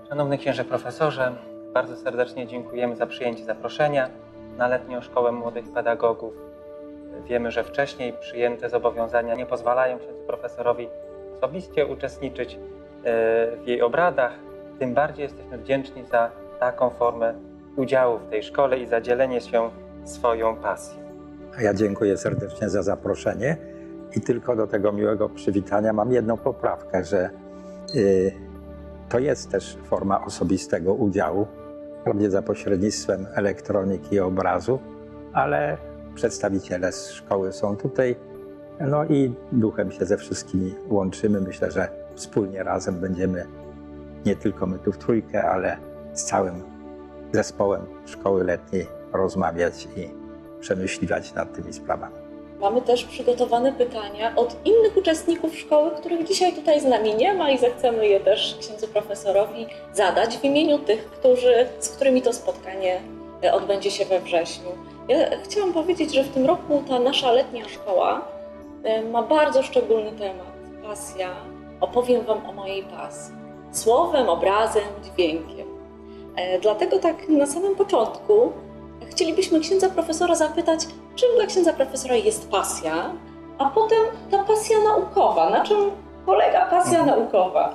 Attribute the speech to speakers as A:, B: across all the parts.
A: Szanowny księże profesorze, bardzo serdecznie dziękujemy za przyjęcie zaproszenia na letnią szkołę młodych pedagogów. Wiemy, że wcześniej przyjęte zobowiązania nie pozwalają księdzu profesorowi osobiście uczestniczyć w jej obradach. Tym bardziej jesteśmy wdzięczni za taką formę udziału w tej szkole i za dzielenie się swoją pasją.
B: A ja dziękuję serdecznie za zaproszenie i tylko do tego miłego przywitania mam jedną poprawkę, że to jest też forma osobistego udziału, wprawdzie za pośrednictwem elektroniki i obrazu, ale przedstawiciele z szkoły są tutaj, no i duchem się ze wszystkimi łączymy. Myślę, że wspólnie razem będziemy, nie tylko my tu w trójkę, ale z całym zespołem szkoły letniej rozmawiać i przemyśliwać nad tymi sprawami.
C: Mamy też przygotowane pytania od innych uczestników szkoły, których dzisiaj tutaj z nami nie ma i zechcemy je też księdzu profesorowi zadać w imieniu tych, z którymi to spotkanie odbędzie się we wrześniu. Ja chciałam powiedzieć, że w tym roku ta nasza letnia szkoła ma bardzo szczególny temat. Pasja. Opowiem Wam o mojej pasji. Słowem, obrazem, dźwiękiem. Dlatego tak na samym początku chcielibyśmy księdza profesora zapytać, czym dla księdza profesora jest pasja, a potem ta pasja naukowa. Na czym polega pasja naukowa?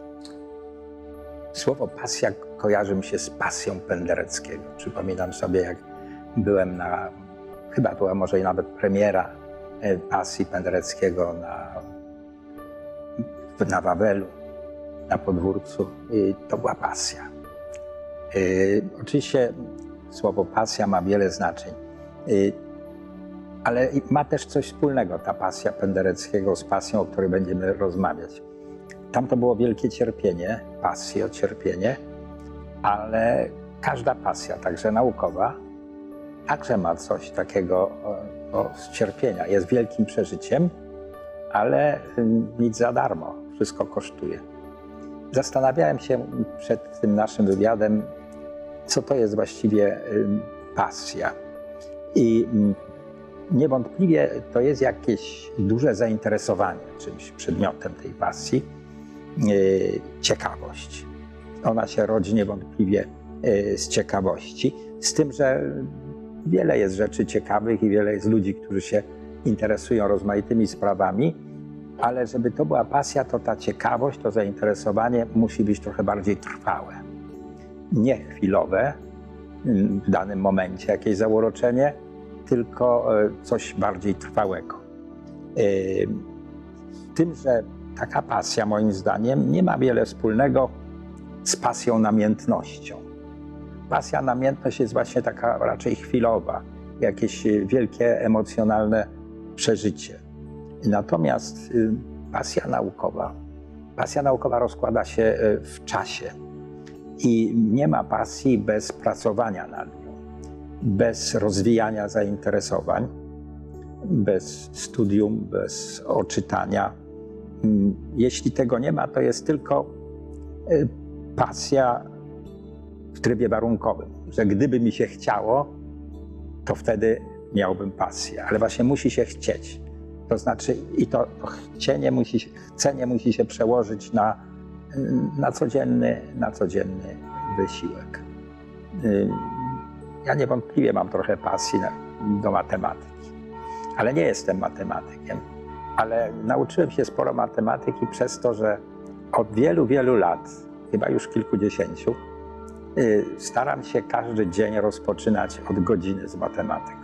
B: Słowo pasja kojarzy mi się z pasją Pendereckiego. Przypominam sobie, jak byłem chyba była może i nawet premiera pasji Pendereckiego na Wawelu, na Podwórcu. I to była pasja. Oczywiście słowo pasja ma wiele znaczeń, ale ma też coś wspólnego ta pasja Pendereckiego z pasją, o której będziemy rozmawiać. Tam to było wielkie cierpienie, pasję, cierpienie, ale każda pasja, także naukowa, także ma coś takiego z cierpienia. Jest wielkim przeżyciem, ale nic za darmo, wszystko kosztuje. Zastanawiałem się przed tym naszym wywiadem, co to jest właściwie pasja. I niewątpliwie to jest jakieś duże zainteresowanie czymś, przedmiotem tej pasji, ciekawość. Ona się rodzi niewątpliwie z ciekawości, z tym, że wiele jest rzeczy ciekawych i wiele jest ludzi, którzy się interesują rozmaitymi sprawami, ale żeby to była pasja, to ta ciekawość, to zainteresowanie musi być trochę bardziej trwałe. Nie chwilowe, w danym momencie jakieś zauroczenie, tylko coś bardziej trwałego. Z tym, że taka pasja, moim zdaniem, nie ma wiele wspólnego z pasją namiętnością. Pasja namiętność jest właśnie taka raczej chwilowa, jakieś wielkie emocjonalne przeżycie. Natomiast pasja naukowa rozkłada się w czasie i nie ma pasji bez pracowania nad nią, bez rozwijania zainteresowań, bez studium, bez odczytania. Jeśli tego nie ma, to jest tylko pasja w trybie warunkowym, że gdyby mi się chciało, to wtedy miałbym pasję, ale właśnie musi się chcieć. To znaczy i to chcenie musi się przełożyć na codzienny wysiłek. Ja niewątpliwie mam trochę pasji do matematyki, ale nie jestem matematykiem. Ale nauczyłem się sporo matematyki przez to, że od wielu, wielu lat, chyba już kilkudziesięciu, staram się każdy dzień rozpoczynać od godziny z matematyką.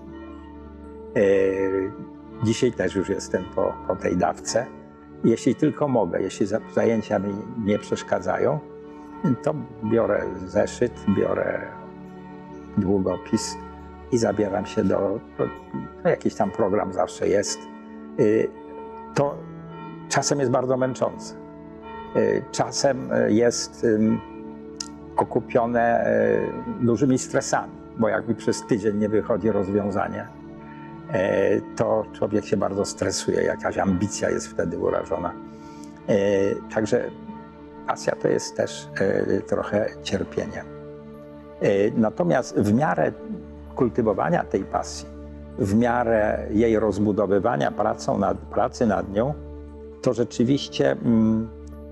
B: Dzisiaj też już jestem po tej dawce. Jeśli tylko mogę, jeśli zajęcia mi nie przeszkadzają, to biorę zeszyt, biorę długopis i zabieram się do jakiś tam program zawsze jest. To czasem jest bardzo męczące. Czasem jest okupione dużymi stresami, bo jak mi przez tydzień nie wychodzi rozwiązanie, to człowiek się bardzo stresuje, jakaś ambicja jest wtedy urażona. Także pasja to jest też trochę cierpienie. Natomiast w miarę kultywowania tej pasji, w miarę jej rozbudowywania pracy nad nią, to rzeczywiście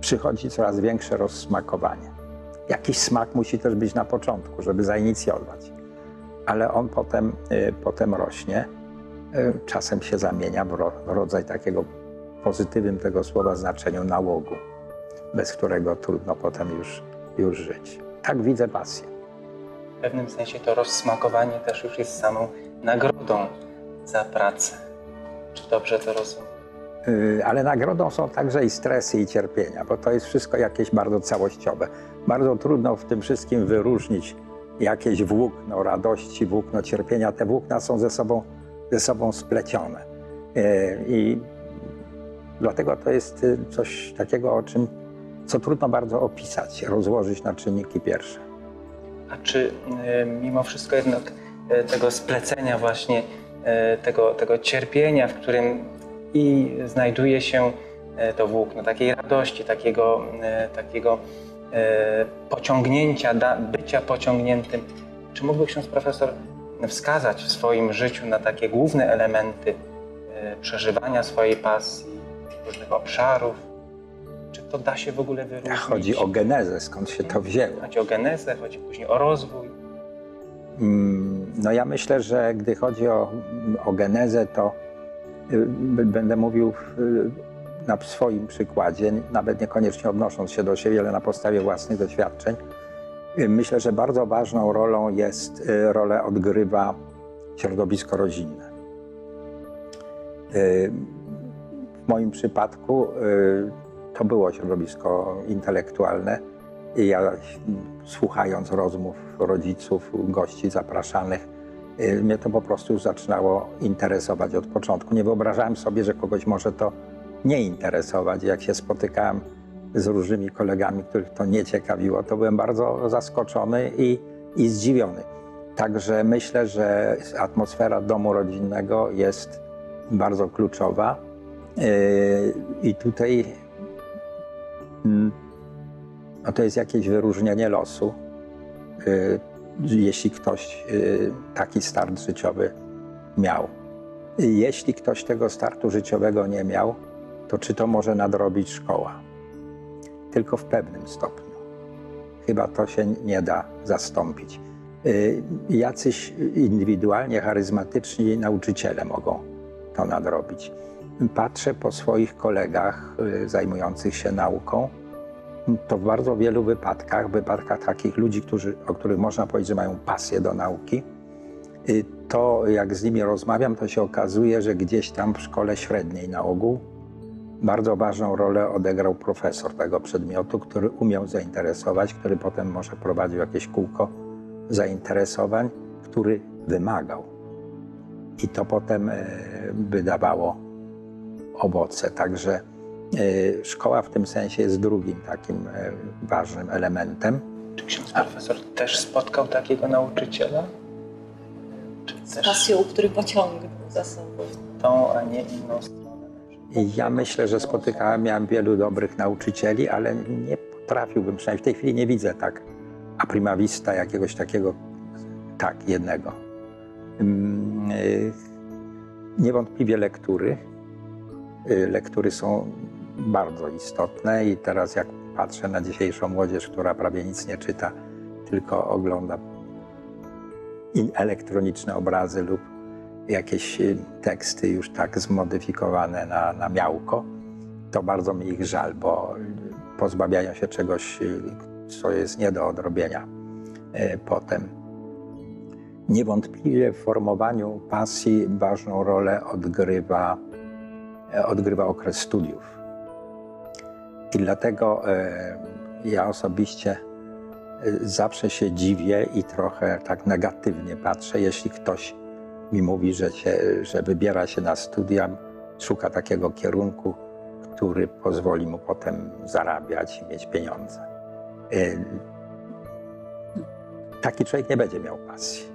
B: przychodzi coraz większe rozsmakowanie. Jakiś smak musi też być na początku, żeby zainicjować, ale on potem rośnie, czasem się zamienia w rodzaj takiego pozytywnym tego słowa znaczeniu nałogu, bez którego trudno potem już żyć. Tak widzę pasję.
A: W pewnym sensie to rozsmakowanie też już jest samą nagrodą za pracę. Czy dobrze to rozumiem?
B: Ale nagrodą są także i stresy i cierpienia, bo to jest wszystko jakieś bardzo całościowe. Bardzo trudno w tym wszystkim wyróżnić jakieś włókno radości, włókno cierpienia. Te włókna są ze sobą splecione. I dlatego to jest coś takiego, co trudno bardzo opisać, rozłożyć na czynniki pierwsze.
A: A czy mimo wszystko jednak tego splecenia właśnie, tego cierpienia, w którym i znajduje się to włókno, takiej radości, takiego pociągnięcia, bycia pociągniętym. Czy mógłby ksiądz profesor wskazać w swoim życiu na takie główne elementy przeżywania swojej pasji, różnych obszarów? Czy to da się w ogóle wyróżnić?
B: Chodzi o genezę, skąd się to wzięło.
A: Chodzi o genezę, chodzi później o rozwój.
B: No ja myślę, że gdy chodzi o genezę, to będę mówił na swoim przykładzie, nawet niekoniecznie odnosząc się do siebie, ale na podstawie własnych doświadczeń. Myślę, że bardzo ważną rolę odgrywa środowisko rodzinne. W moim przypadku to było środowisko intelektualne i ja, słuchając rozmów rodziców, gości zapraszanych, mnie to po prostu już zaczynało interesować od początku. Nie wyobrażałem sobie, że kogoś może to nie interesować. Jak się spotykałem z różnymi kolegami, których to nie ciekawiło, to byłem bardzo zaskoczony i zdziwiony. Także myślę, że atmosfera domu rodzinnego jest bardzo kluczowa. I tutaj no to jest jakieś wyróżnienie losu. Jeśli ktoś taki start życiowy miał. Jeśli ktoś tego startu życiowego nie miał, to czy to może nadrobić szkoła? Tylko w pewnym stopniu. Chyba to się nie da zastąpić. Jacyś indywidualnie charyzmatyczni nauczyciele mogą to nadrobić. Patrzę po swoich kolegach zajmujących się nauką, to w bardzo wielu wypadkach takich ludzi, o których można powiedzieć, że mają pasję do nauki, to jak z nimi rozmawiam, to się okazuje, że gdzieś tam w szkole średniej na ogół bardzo ważną rolę odegrał profesor tego przedmiotu, który umiał zainteresować, który potem może prowadził jakieś kółko zainteresowań, który wymagał. I to potem by dawało owoce. Także szkoła w tym sensie jest drugim takim ważnym elementem.
A: Czy ksiądz profesor też spotkał takiego nauczyciela? Czy
C: Z
A: też
C: pasją, który pociągnął za sobą.
A: tą, a nie inną stronę?
B: I ja myślę, że miałem wielu dobrych nauczycieli, ale nie potrafiłbym, przynajmniej w tej chwili nie widzę tak a prima vista jakiegoś takiego, tak, jednego. Niewątpliwie lektury. Lektury są bardzo istotne i teraz jak patrzę na dzisiejszą młodzież, która prawie nic nie czyta, tylko ogląda elektroniczne obrazy lub jakieś teksty już tak zmodyfikowane na miałko, to bardzo mi ich żal, bo pozbawiają się czegoś, co jest nie do odrobienia potem. Niewątpliwie w formowaniu pasji ważną rolę odgrywa okres studiów. I dlatego ja osobiście zawsze się dziwię i trochę tak negatywnie patrzę, jeśli ktoś mi mówi, że wybiera się na studia, szuka takiego kierunku, który pozwoli mu potem zarabiać i mieć pieniądze. Taki człowiek nie będzie miał pasji.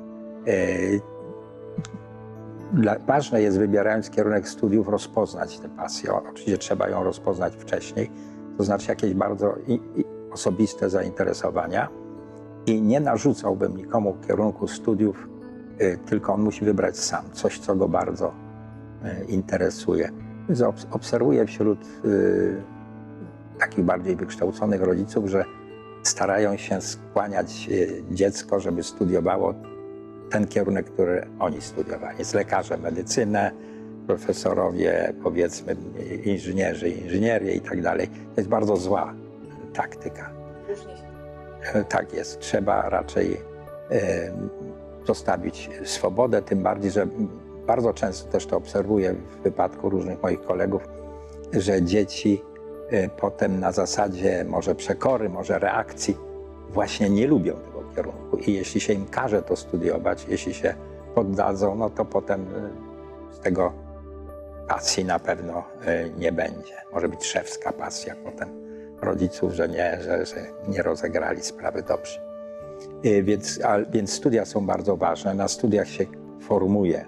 B: Ważne jest, wybierając kierunek studiów, rozpoznać tę pasję. Oczywiście trzeba ją rozpoznać wcześniej, to znaczy jakieś bardzo osobiste zainteresowania. I nie narzucałbym nikomu kierunku studiów, tylko on musi wybrać sam coś, co go bardzo interesuje. Obserwuję wśród takich bardziej wykształconych rodziców, że starają się skłaniać dziecko, żeby studiowało ten kierunek, który oni studiowali. Jest lekarze medycynę, profesorowie, powiedzmy inżynierzy, inżynierię i tak dalej. To jest bardzo zła taktyka.
C: Różnie się.
B: Tak jest. Trzeba raczej zostawić swobodę, tym bardziej, że bardzo często też to obserwuję w wypadku różnych moich kolegów, że dzieci potem na zasadzie może przekory, może reakcji właśnie nie lubią tego kierunku i jeśli się im każe to studiować, jeśli się poddadzą, no to potem z tego pasji na pewno nie będzie. Może być szewska pasja potem rodziców, że nie rozegrali sprawy dobrze. Więc studia są bardzo ważne. Na studiach się formuje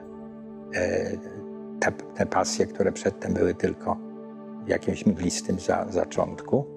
B: te pasje, które przedtem były tylko w jakimś mglistym zaczątku.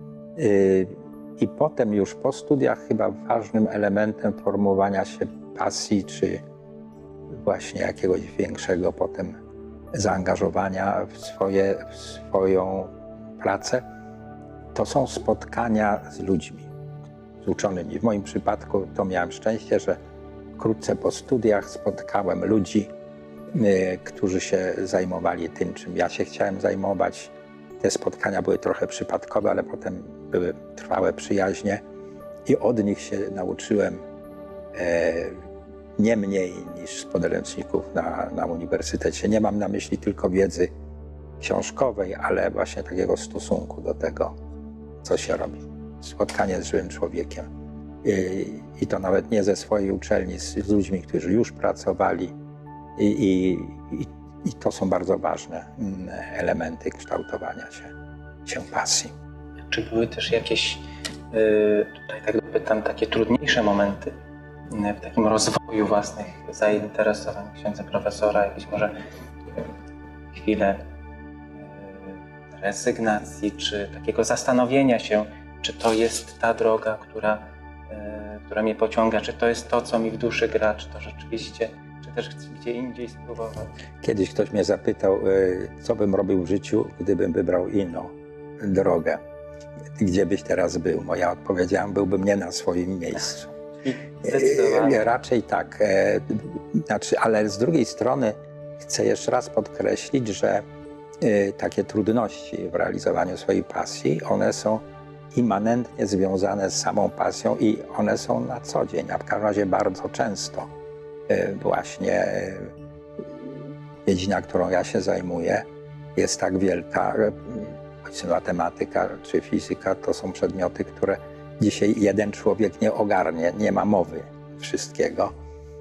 B: I potem już po studiach chyba ważnym elementem formowania się pasji, czy właśnie jakiegoś większego potem zaangażowania w swoją pracę, to są spotkania z ludźmi, z uczonymi. W moim przypadku to miałem szczęście, że wkrótce po studiach spotkałem ludzi, którzy się zajmowali tym, czym ja się chciałem zajmować. Te spotkania były trochę przypadkowe, ale potem były trwałe przyjaźnie i od nich się nauczyłem nie mniej niż z podręczników na uniwersytecie. Nie mam na myśli tylko wiedzy książkowej, ale właśnie takiego stosunku do tego, co się robi. Spotkanie z żywym człowiekiem. I to nawet nie ze swojej uczelni, z ludźmi, którzy już pracowali. I to są bardzo ważne elementy kształtowania się pasji.
A: Czy były też jakieś, tutaj tak dopytam, takie trudniejsze momenty w takim rozwoju własnych zainteresowań księdza profesora, jakieś może chwile rezygnacji, czy takiego zastanowienia się, czy to jest ta droga, która mnie pociąga, czy to jest to, co mi w duszy gra, czy to rzeczywiście, czy też chcę gdzie indziej spróbować.
B: Kiedyś ktoś mnie zapytał, co bym robił w życiu, gdybym wybrał inną drogę. Gdzie byś teraz był? Ja odpowiedziałem, byłbym nie na swoim miejscu.
A: Zdecydowanie.
B: Raczej tak. Ale z drugiej strony chcę jeszcze raz podkreślić, że takie trudności w realizowaniu swojej pasji, one są immanentnie związane z samą pasją i one są na co dzień, a w każdym razie bardzo często. Właśnie dziedzina, którą ja się zajmuję, jest tak wielka, matematyka czy fizyka to są przedmioty, które dzisiaj jeden człowiek nie ogarnie, nie ma mowy wszystkiego.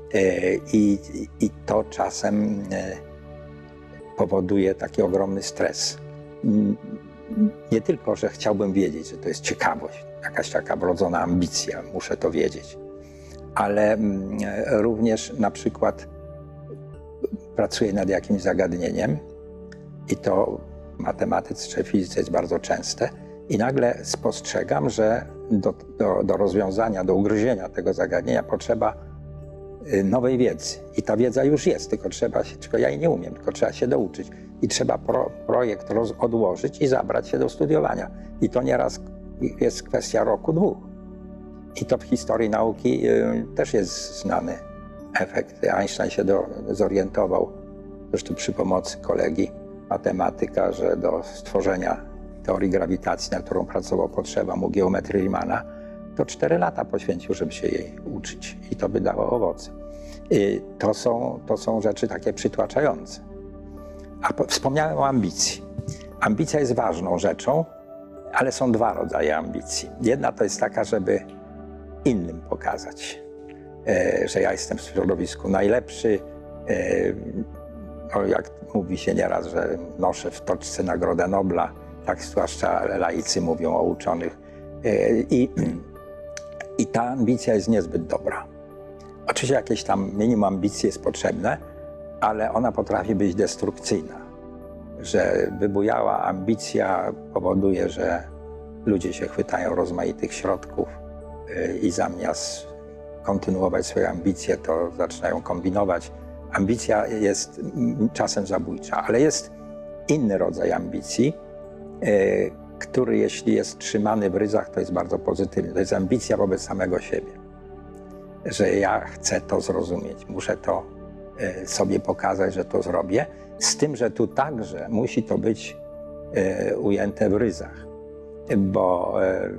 B: I to czasem powoduje taki ogromny stres. Nie tylko, że chciałbym wiedzieć, że to jest ciekawość, jakaś taka wrodzona ambicja, muszę to wiedzieć, ale również na przykład pracuję nad jakimś zagadnieniem i to w matematyce czy fizyce jest bardzo częste i nagle spostrzegam, że do rozwiązania, do ugryzienia tego zagadnienia potrzeba nowej wiedzy. I ta wiedza już jest, tylko ja jej nie umiem, tylko trzeba się douczyć. I trzeba projekt odłożyć i zabrać się do studiowania. I to nieraz jest kwestia roku, dwóch. I to w historii nauki też jest znany efekt. Einstein się zorientował, zresztą przy pomocy kolegi matematyka, że do stworzenia teorii grawitacji, na którą pracował, potrzeba mu geometrii Riemanna, to 4 lata poświęcił, żeby się jej uczyć. I to by dało owoce. I to są rzeczy takie przytłaczające. A wspomniałem o ambicji. Ambicja jest ważną rzeczą, ale są 2 rodzaje ambicji. Jedna to jest taka, żeby innym pokazać, że ja jestem w środowisku najlepszy. Jak mówi się nieraz, że noszę w toczce Nagrodę Nobla, tak zwłaszcza laicy mówią o uczonych. I ta ambicja jest niezbyt dobra. Oczywiście jakieś tam minimum ambicji jest potrzebne, ale ona potrafi być destrukcyjna. Że wybujała ambicja powoduje, że ludzie się chwytają rozmaitych środków i zamiast kontynuować swoje ambicje, to zaczynają kombinować. Ambicja jest czasem zabójcza, ale jest inny rodzaj ambicji, który jeśli jest trzymany w ryzach, to jest bardzo pozytywny. To jest ambicja wobec samego siebie, że ja chcę to zrozumieć, muszę to sobie pokazać, że to zrobię, z tym, że tu także musi to być ujęte w ryzach, bo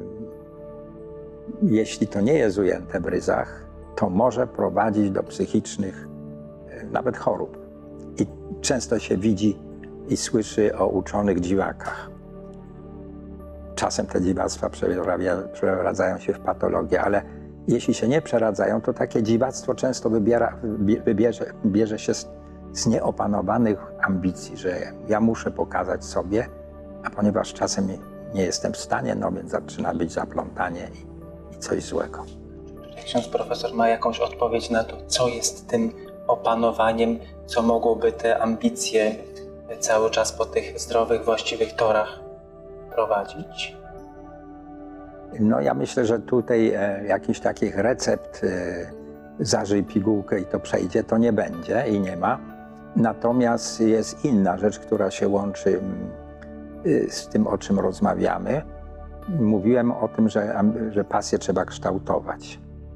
B: jeśli to nie jest ujęte w ryzach, to może prowadzić do psychicznych nawet chorób. I często się widzi i słyszy o uczonych dziwakach. Czasem te dziwactwa przeradzają się w patologię, ale jeśli się nie przeradzają, to takie dziwactwo często bierze się z nieopanowanych ambicji, że ja muszę pokazać sobie, a ponieważ czasem nie jestem w stanie, no więc zaczyna być zaplątanie i coś złego.
A: Czy ksiądz profesor ma jakąś odpowiedź na to, co jest tym opanowaniem, co mogłoby te ambicje cały czas po tych zdrowych, właściwych torach prowadzić?
B: No ja myślę, że tutaj jakichś takich recept zażyj pigułkę i to przejdzie, to nie będzie i nie ma. Natomiast jest inna rzecz, która się łączy z tym, o czym rozmawiamy. Mówiłem o tym, że pasję trzeba kształtować.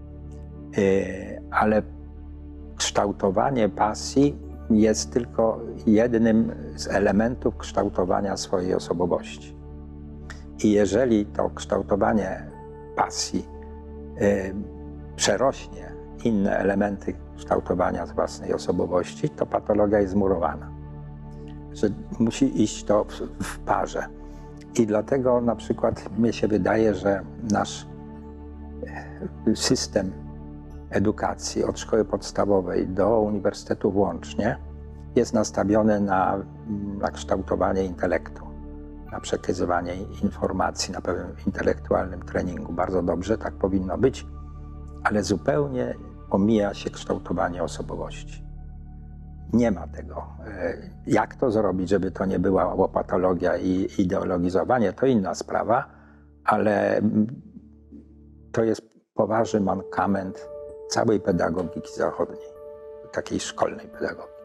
B: Ale kształtowanie pasji jest tylko jednym z elementów kształtowania swojej osobowości. I jeżeli to kształtowanie pasji przerośnie inne elementy kształtowania własnej osobowości, to patologia jest zmurowana. Że musi iść to w parze. I dlatego na przykład mnie się wydaje, że nasz system edukacji od szkoły podstawowej do uniwersytetu włącznie jest nastawiony na kształtowanie intelektu, na przekazywanie informacji, na pewnym intelektualnym treningu. Bardzo dobrze, tak powinno być, ale zupełnie pomija się kształtowanie osobowości. Nie ma tego. Jak to zrobić, żeby to nie była łopatologia i ideologizowanie, to inna sprawa, ale to jest poważny mankament całej pedagogiki zachodniej, takiej szkolnej pedagogiki.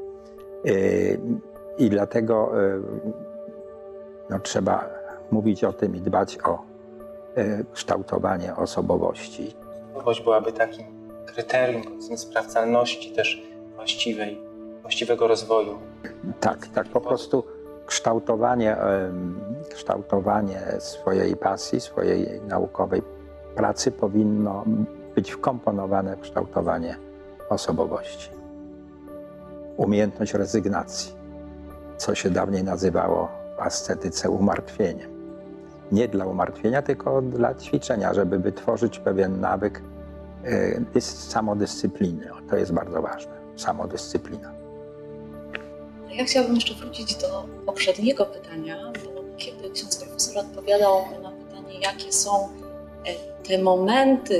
B: I dlatego no, trzeba mówić o tym i dbać o kształtowanie osobowości.
A: Osobowość byłaby takim kryterium, powiedzmy, sprawdzalności też właściwego rozwoju.
B: Tak, po prostu kształtowanie swojej pasji, swojej naukowej pracy powinno być wkomponowane w kształtowanie osobowości. Umiejętność rezygnacji, co się dawniej nazywało w ascetyce umartwieniem. Nie dla umartwienia, tylko dla ćwiczenia, żeby wytworzyć pewien nawyk samodyscypliny. To jest bardzo ważne, samodyscyplina.
C: Ja chciałabym jeszcze wrócić do poprzedniego pytania, bo kiedy ksiądz profesor odpowiadał na pytanie, jakie są te momenty,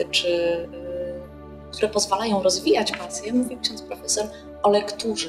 C: które pozwalają rozwijać pasję, mówił ksiądz profesor o lekturze.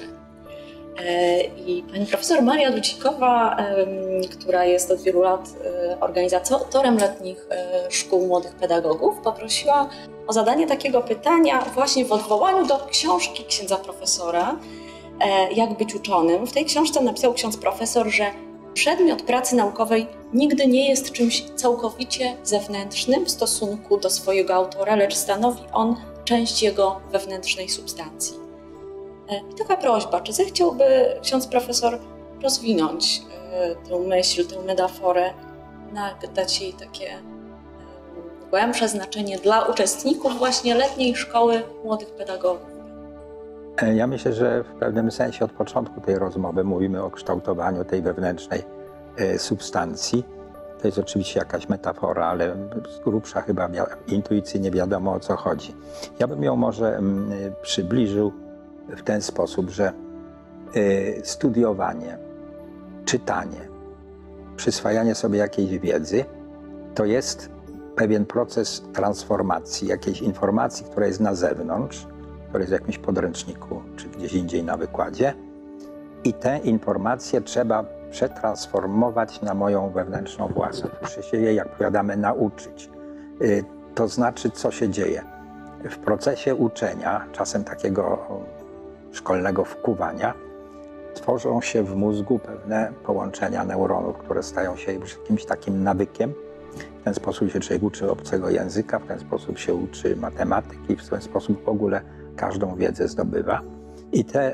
C: I pani profesor Maria Dudzikowa, która jest od wielu lat organizatorem letnich szkół młodych pedagogów, poprosiła o zadanie takiego pytania właśnie w odwołaniu do książki księdza profesora Jak być uczonym. W tej książce napisał ksiądz profesor, że przedmiot pracy naukowej nigdy nie jest czymś całkowicie zewnętrznym w stosunku do swojego autora, lecz stanowi on część jego wewnętrznej substancji. I taka prośba, czy zechciałby ksiądz profesor rozwinąć tę myśl, tę metaforę, dać jej takie głębsze znaczenie dla uczestników właśnie letniej szkoły młodych pedagogów?
B: Ja myślę, że w pewnym sensie od początku tej rozmowy mówimy o kształtowaniu tej wewnętrznej substancji. To jest oczywiście jakaś metafora, ale z grubsza chyba intuicyjnie wiadomo, o co chodzi. Ja bym ją może przybliżył w ten sposób, że studiowanie, czytanie, przyswajanie sobie jakiejś wiedzy to jest pewien proces transformacji, jakiejś informacji, która jest na zewnątrz, która jest w jakimś podręczniku czy gdzieś indziej na wykładzie i te informacje trzeba przetransformować na moją wewnętrzną własność. Muszę się jej, jak powiadamy, nauczyć. To znaczy, co się dzieje? W procesie uczenia, czasem takiego szkolnego wkuwania, tworzą się w mózgu pewne połączenia neuronów, które stają się jakimś takim nawykiem. W ten sposób się człowiek uczy obcego języka, w ten sposób się uczy matematyki, w ten sposób w ogóle każdą wiedzę zdobywa. I te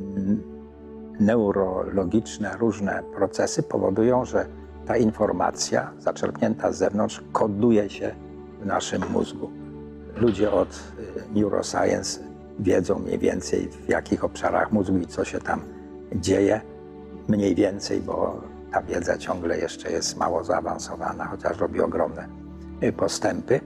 B: neurologiczne różne procesy powodują, że ta informacja zaczerpnięta z zewnątrz koduje się w naszym mózgu. Ludzie od neuroscience wiedzą mniej więcej, w jakich obszarach mózgu i co się tam dzieje. Mniej więcej, bo ta wiedza ciągle jeszcze jest mało zaawansowana, chociaż robi ogromne postępy.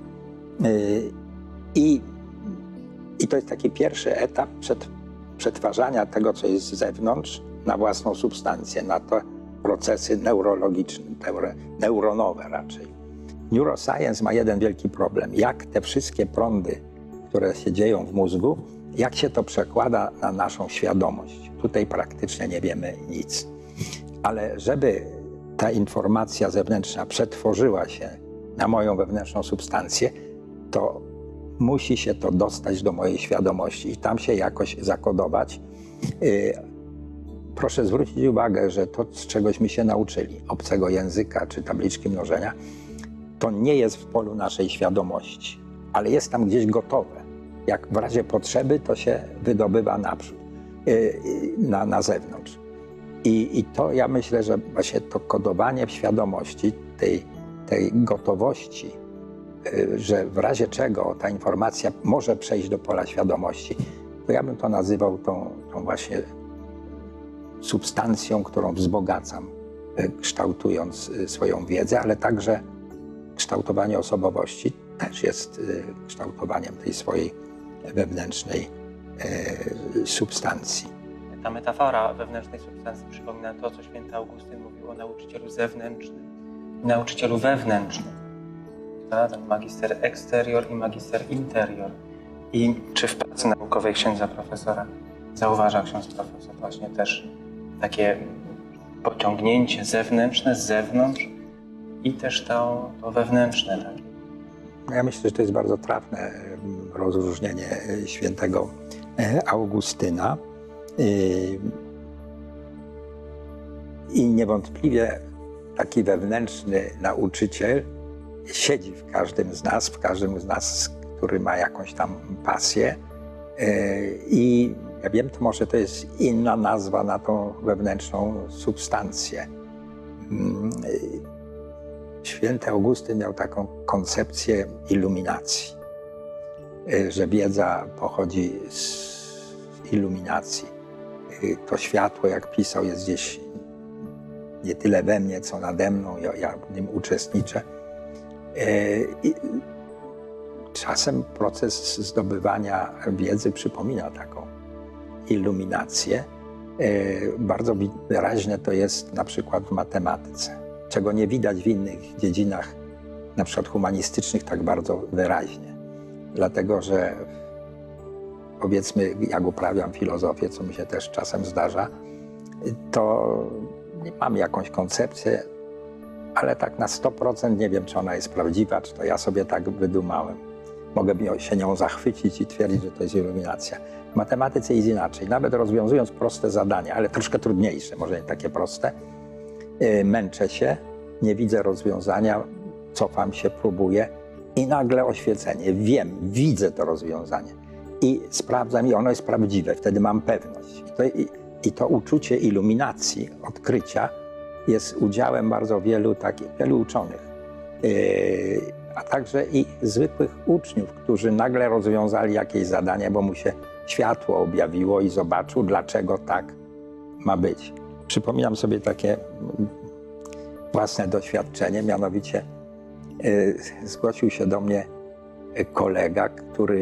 B: I to jest taki pierwszy etap przetwarzania tego, co jest z zewnątrz, na własną substancję, na te procesy neurologiczne, neuronowe raczej. Neuroscience ma jeden wielki problem. Jak te wszystkie prądy, które się dzieją w mózgu, jak się to przekłada na naszą świadomość? Tutaj praktycznie nie wiemy nic. Ale żeby ta informacja zewnętrzna przetworzyła się na moją wewnętrzną substancję, to musi się to dostać do mojej świadomości i tam się jakoś zakodować. Proszę zwrócić uwagę, że to, z czegośmy się nauczyli, obcego języka czy tabliczki mnożenia, to nie jest w polu naszej świadomości, ale jest tam gdzieś gotowe. Jak w razie potrzeby, to się wydobywa naprzód, na zewnątrz. I to ja myślę, że właśnie to kodowanie w świadomości, tej gotowości, że w razie czego ta informacja może przejść do pola świadomości, to ja bym to nazywał tą właśnie substancją, którą wzbogacam, kształtując swoją wiedzę, ale także kształtowanie osobowości też jest kształtowaniem tej swojej wewnętrznej substancji.
A: Ta metafora wewnętrznej substancji przypomina to, co święty Augustyn mówił o nauczycielu zewnętrznym i nauczycielu wewnętrznym. Ten magister exterior i magister interior. I czy w pracy naukowej księdza profesora zauważa ksiądz profesor właśnie też takie pociągnięcie zewnętrzne z zewnątrz i też to wewnętrzne takie?
B: Ja myślę, że to jest bardzo trafne rozróżnienie świętego Augustyna. I niewątpliwie taki wewnętrzny nauczyciel siedzi w każdym z nas, który ma jakąś tam pasję. I ja wiem, to może to jest inna nazwa na tą wewnętrzną substancję. Święty Augustyn miał taką koncepcję iluminacji, że wiedza pochodzi z iluminacji. To światło, jak pisał, jest gdzieś nie tyle we mnie, co nade mną, ja w nim uczestniczę. I czasem proces zdobywania wiedzy przypomina taką iluminację. Bardzo wyraźne to jest na przykład w matematyce, czego nie widać w innych dziedzinach, na przykład humanistycznych, tak bardzo wyraźnie. Dlatego, że powiedzmy, jak uprawiam filozofię, co mi się też czasem zdarza, to mam jakąś koncepcję, ale tak na 100% nie wiem, czy ona jest prawdziwa, czy to ja sobie tak wydumałem. Mogę się nią zachwycić i twierdzić, że to jest iluminacja. W matematyce jest inaczej. Nawet rozwiązując proste zadania, ale troszkę trudniejsze, może nie takie proste, męczę się, nie widzę rozwiązania, cofam się, próbuję i nagle oświecenie. Widzę to rozwiązanie i sprawdzam, i ono jest prawdziwe. Wtedy mam pewność. I to uczucie iluminacji, odkrycia jest udziałem bardzo wielu uczonych, a także i zwykłych uczniów, którzy nagle rozwiązali jakieś zadanie, bo mu się światło objawiło i zobaczył, dlaczego tak ma być. Przypominam sobie takie własne doświadczenie, mianowicie zgłosił się do mnie kolega, który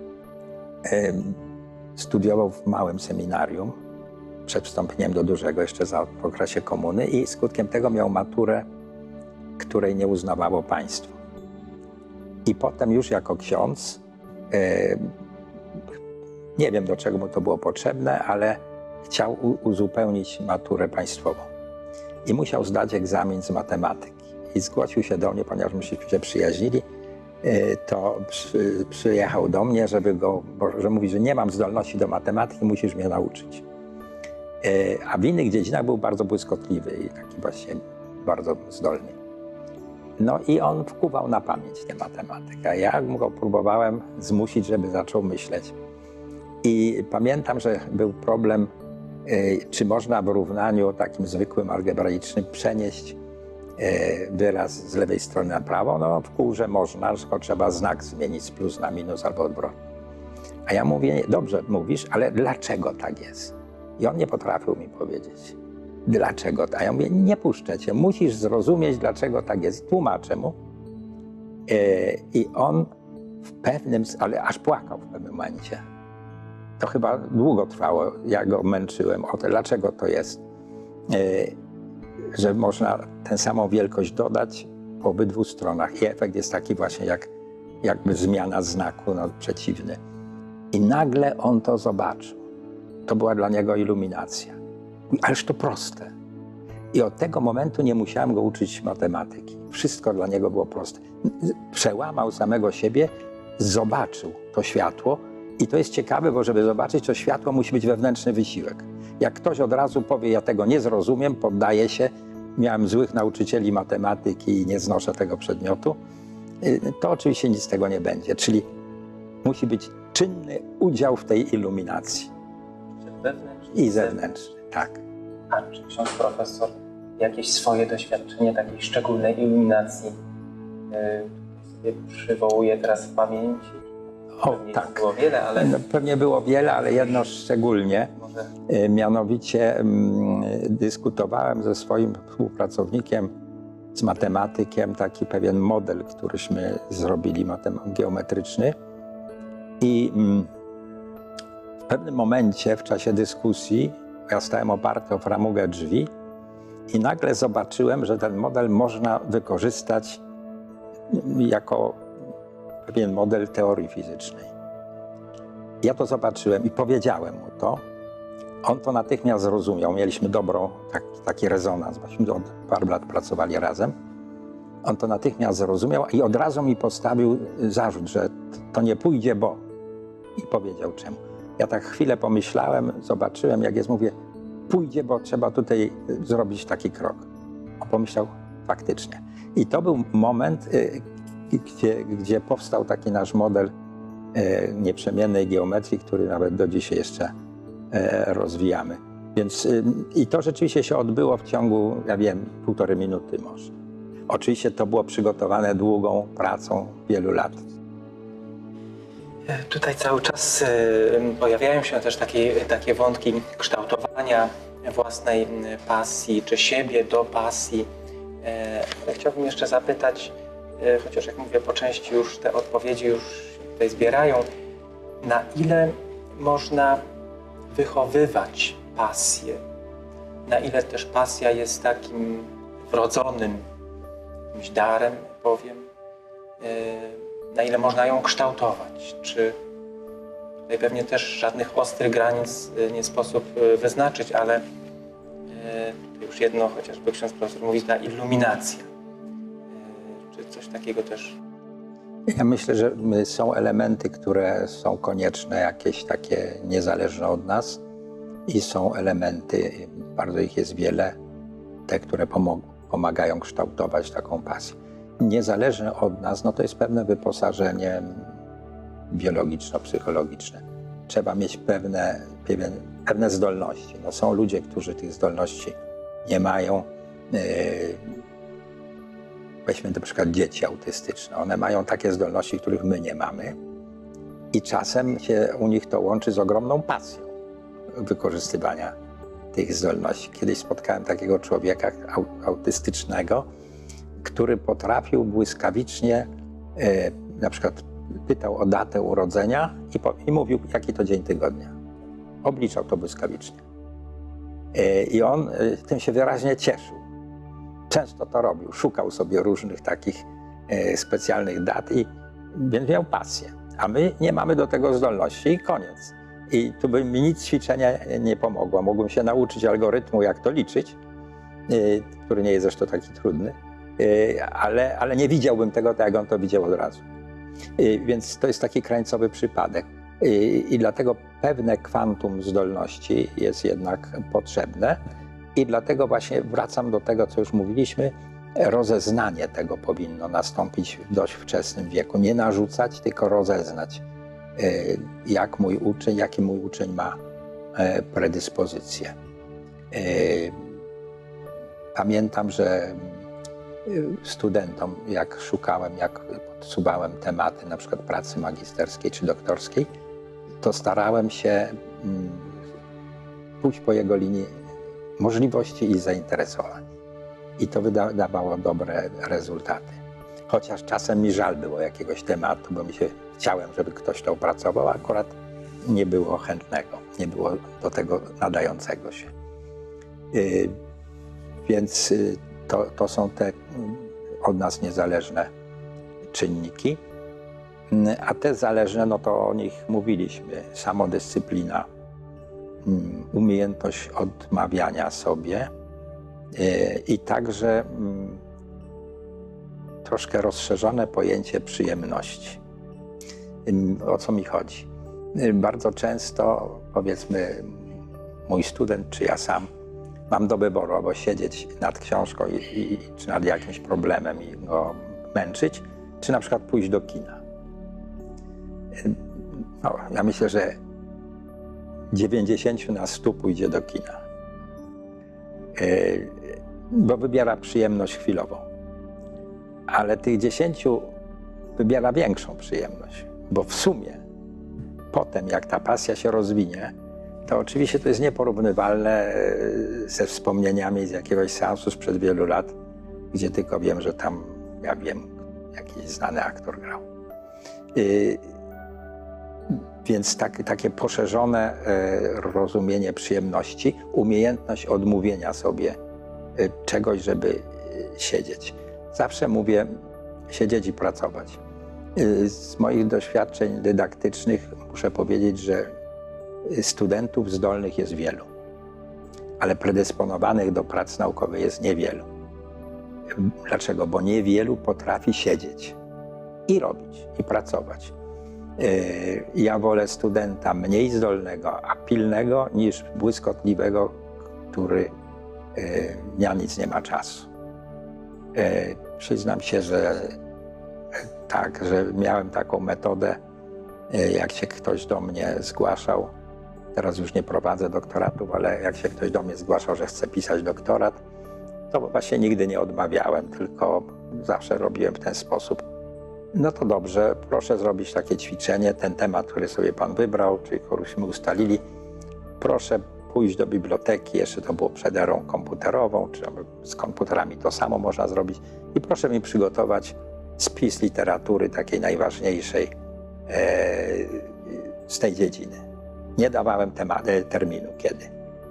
B: studiował w małym seminarium przed wstąpieniem do dużego, jeszcze w okresie komuny, i skutkiem tego miał maturę, której nie uznawało państwo. I potem już jako ksiądz, nie wiem, do czego mu to było potrzebne, ale chciał uzupełnić maturę państwową. I musiał zdać egzamin z matematyki. I zgłosił się do mnie, ponieważ myśmy się przyjaźnili, to przyjechał do mnie, że mówi, że nie mam zdolności do matematyki, musisz mnie nauczyć. A w innych dziedzinach był bardzo błyskotliwy i taki właśnie bardzo zdolny. No i on wkuwał na pamięć tę matematykę. Ja go próbowałem zmusić, żeby zaczął myśleć. I pamiętam, że był problem, czy można w równaniu takim zwykłym algebraicznym przenieść wyraz z lewej strony na prawo. No w kółże można, tylko trzeba znak zmienić z plus na minus albo odwrotnie. A ja mówię, dobrze mówisz, ale dlaczego tak jest? I on nie potrafił mi powiedzieć, dlaczego. A ja mówię, nie puszczę cię, musisz zrozumieć, dlaczego tak jest. Tłumaczę mu. I on w pewnym, ale aż płakał w pewnym momencie. To chyba długo trwało, ja go męczyłem o to, dlaczego to jest, że można tę samą wielkość dodać po obydwu stronach. I efekt jest taki właśnie jakby zmiana znaku, no, przeciwny. I nagle on to zobaczył. To była dla niego iluminacja. Ależ to proste. I od tego momentu nie musiałem go uczyć matematyki. Wszystko dla niego było proste. Przełamał samego siebie, zobaczył to światło. I to jest ciekawe, bo żeby zobaczyć to światło, musi być wewnętrzny wysiłek. Jak ktoś od razu powie, ja tego nie zrozumiem, poddaję się, miałem złych nauczycieli matematyki i nie znoszę tego przedmiotu, to oczywiście nic z tego nie będzie. Czyli musi być czynny udział w tej iluminacji.
A: Wewnętrzny
B: I zewnętrzny, tak.
A: A czy ksiądz profesor jakieś swoje doświadczenie takiej szczególnej iluminacji sobie przywołuje teraz w pamięci?
B: O,
A: Pewnie
B: tak.
A: było wiele, ale
B: No, pewnie było wiele, ale jedno szczególnie.
A: może
B: Mianowicie dyskutowałem ze swoim współpracownikiem, z matematykiem, taki pewien model, któryśmy zrobili geometryczny. I w pewnym momencie w czasie dyskusji ja stałem oparty o framugę drzwi i nagle zobaczyłem, że ten model można wykorzystać jako pewien model teorii fizycznej. Ja to zobaczyłem i powiedziałem mu to. On to natychmiast zrozumiał. Mieliśmy taki rezonans. Myśmy od paru lat pracowali razem. On to natychmiast zrozumiał i od razu mi postawił zarzut, że to nie pójdzie, bo... I powiedział czemu. Ja tak chwilę pomyślałem, zobaczyłem, jak jest, mówię, pójdzie, bo trzeba tutaj zrobić taki krok. On pomyślał, faktycznie. I to był moment, gdzie powstał taki nasz model nieprzemiennej geometrii, który nawet do dzisiaj jeszcze rozwijamy. Więc i to rzeczywiście się odbyło w ciągu, ja wiem, 1,5 minuty może. Oczywiście to było przygotowane długą pracą wielu lat.
A: tutaj cały czas pojawiają się też takie wątki kształtowania własnej pasji, czy siebie do pasji. Ale chciałbym jeszcze zapytać, chociaż jak mówię, po części już te odpowiedzi już tutaj zbierają, na ile można wychowywać pasję? Na ile też pasja jest takim wrodzonym jakimś darem, powiem? Na ile można ją kształtować? Czy tutaj pewnie też żadnych ostrych granic nie sposób wyznaczyć, ale to już jedno, chociażby ksiądz profesor mówi, ta iluminacja. Czy coś takiego też?
B: Ja myślę, że są elementy, które są konieczne, jakieś takie niezależne od nas i są elementy, bardzo ich jest wiele, te, które pomagają kształtować taką pasję. Niezależne od nas, no to jest pewne wyposażenie biologiczno-psychologiczne. Trzeba mieć pewne zdolności. No są ludzie, którzy tych zdolności nie mają. Weźmy na przykład dzieci autystyczne. One mają takie zdolności, których my nie mamy. I czasem się u nich to łączy z ogromną pasją wykorzystywania tych zdolności. Kiedyś spotkałem takiego człowieka autystycznego, który potrafił błyskawicznie, na przykład pytał o datę urodzenia i mówił, jaki to dzień tygodnia. Obliczał to błyskawicznie. I on tym się wyraźnie cieszył. Często to robił, szukał sobie różnych takich specjalnych dat więc miał pasję. A my nie mamy do tego zdolności i koniec. I tu by mi nic ćwiczenia nie pomogło. Mógłbym się nauczyć algorytmu, jak to liczyć, który nie jest zresztą taki trudny, ale nie widziałbym tego tak, jak on to widział od razu. Więc to jest taki krańcowy przypadek. I dlatego pewne kwantum zdolności jest jednak potrzebne i dlatego właśnie wracam do tego, co już mówiliśmy, rozeznanie tego powinno nastąpić w dość wczesnym wieku. Nie narzucać, tylko rozeznać, jaki mój uczeń ma predyspozycje. Pamiętam, że studentom, jak szukałem, jak podsuwałem tematy na przykład pracy magisterskiej czy doktorskiej, to starałem się pójść po jego linii możliwości i zainteresowań. I to wydawało dobre rezultaty. Chociaż czasem mi żal było jakiegoś tematu, bo chciałem, żeby ktoś to opracował, a akurat nie było chętnego, nie było do tego nadającego się. Więc to są te od nas niezależne czynniki. A te zależne, no to o nich mówiliśmy. Samodyscyplina, umiejętność odmawiania sobie i także troszkę rozszerzone pojęcie przyjemności. O co mi chodzi? Bardzo często, powiedzmy, mój student czy ja sam mam do wyboru, albo siedzieć nad książką czy nad jakimś problemem i go męczyć, czy na przykład pójść do kina. No, ja myślę, że 90 na 100 pójdzie do kina, bo wybiera przyjemność chwilową. Ale tych 10 wybiera większą przyjemność, bo w sumie potem, jak ta pasja się rozwinie, to oczywiście to jest nieporównywalne ze wspomnieniami z jakiegoś seansu sprzed wielu lat, gdzie tylko wiem, że tam, ja wiem, jakiś znany aktor grał. Więc takie poszerzone rozumienie przyjemności, umiejętność odmówienia sobie czegoś, żeby siedzieć. Zawsze mówię siedzieć i pracować. Z moich doświadczeń dydaktycznych muszę powiedzieć, że studentów zdolnych jest wielu, ale predysponowanych do prac naukowych jest niewielu. Dlaczego? Bo niewielu potrafi siedzieć i robić, i pracować. Ja wolę studenta mniej zdolnego, a pilnego, niż błyskotliwego, który na nic nie ma czasu. Przyznam się, że tak, że miałem taką metodę, jak się ktoś do mnie zgłaszał, teraz już nie prowadzę doktoratów, ale jak się ktoś do mnie zgłaszał, że chce pisać doktorat, to właśnie nigdy nie odmawiałem, tylko zawsze robiłem w ten sposób. No to dobrze, proszę zrobić takie ćwiczenie, ten temat, który sobie pan wybrał, czy któryśmy ustalili, proszę pójść do biblioteki, jeszcze to było przed erą komputerową, czy z komputerami to samo można zrobić, i proszę mi przygotować spis literatury takiej najważniejszej z tej dziedziny. Nie dawałem terminu kiedy.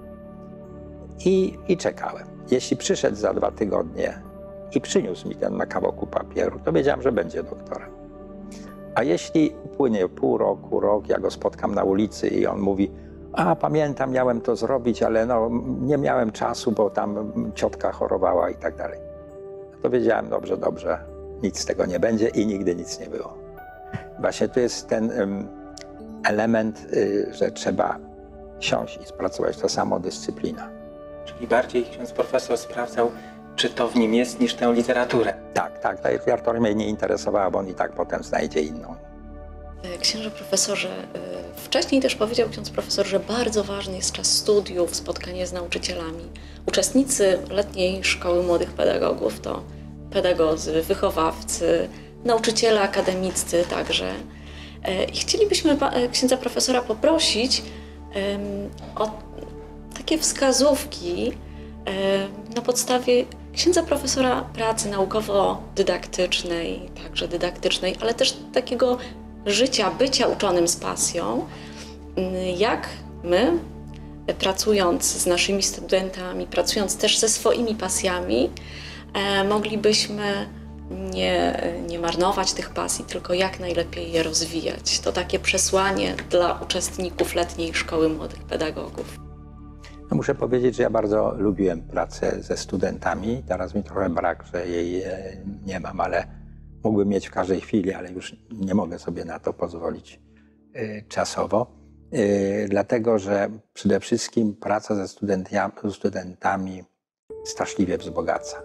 B: I czekałem. Jeśli przyszedł za 2 tygodnie i przyniósł mi ten na kawałku papieru, to wiedziałem, że będzie doktorem. A jeśli upłynie pół roku, rok, ja go spotkam na ulicy i on mówi: a pamiętam, miałem to zrobić, ale no, nie miałem czasu, bo tam ciotka chorowała i tak dalej. To wiedziałem, dobrze, nic z tego nie będzie i nigdy nic nie było. Właśnie tu jest ten element, że trzeba siąść i spracować, to samodyscyplina.
A: Czyli bardziej ksiądz profesor sprawdzał, czy to w nim jest, niż tę literaturę.
B: Tak, ta literatura mnie nie interesowała, bo on i tak potem znajdzie inną.
C: Księże profesorze, wcześniej też powiedział ksiądz profesor, że bardzo ważny jest czas studiów, spotkanie z nauczycielami. Uczestnicy letniej szkoły młodych pedagogów to pedagodzy, wychowawcy, nauczyciele akademiccy także. I chcielibyśmy księdza profesora poprosić o takie wskazówki na podstawie księdza profesora pracy naukowo-dydaktycznej, także dydaktycznej, ale też takiego życia, bycia uczonym z pasją, jak my, pracując z naszymi studentami, pracując też ze swoimi pasjami, moglibyśmy nie marnować tych pasji, tylko jak najlepiej je rozwijać. To takie przesłanie dla uczestników letniej szkoły młodych pedagogów.
B: No muszę powiedzieć, że ja bardzo lubiłem pracę ze studentami. Teraz mi trochę brak, że jej nie mam, ale mógłbym mieć w każdej chwili, ale już nie mogę sobie na to pozwolić. czasowo, dlatego że przede wszystkim praca ze studentami straszliwie wzbogaca.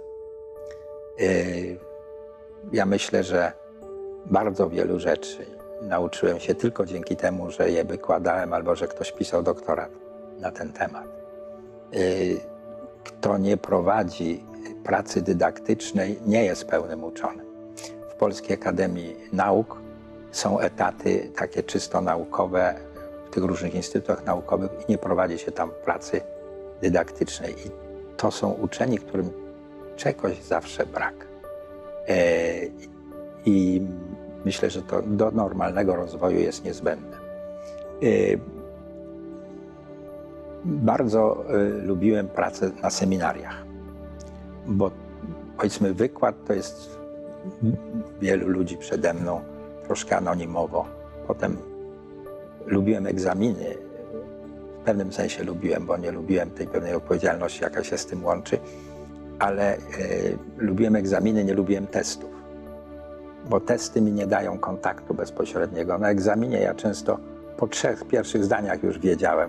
B: Ja myślę, że bardzo wielu rzeczy nauczyłem się tylko dzięki temu, że je wykładałem albo że ktoś pisał doktorat na ten temat. Kto nie prowadzi pracy dydaktycznej, nie jest pełnym uczonym. W Polskiej Akademii Nauk są etaty takie czysto naukowe w tych różnych instytutach naukowych i nie prowadzi się tam pracy dydaktycznej. I to są uczeni, którym czegoś zawsze brak. I myślę, że to do normalnego rozwoju jest niezbędne. Bardzo lubiłem pracę na seminariach, bo powiedzmy wykład to jest wielu ludzi przede mną, troszkę anonimowo. Potem lubiłem egzaminy, w pewnym sensie lubiłem, bo nie lubiłem tej pewnej odpowiedzialności, jaka się z tym łączy, ale lubiłem egzaminy, nie lubiłem testów, bo testy mi nie dają kontaktu bezpośredniego. Na egzaminie ja często po 3 pierwszych zdaniach już wiedziałem,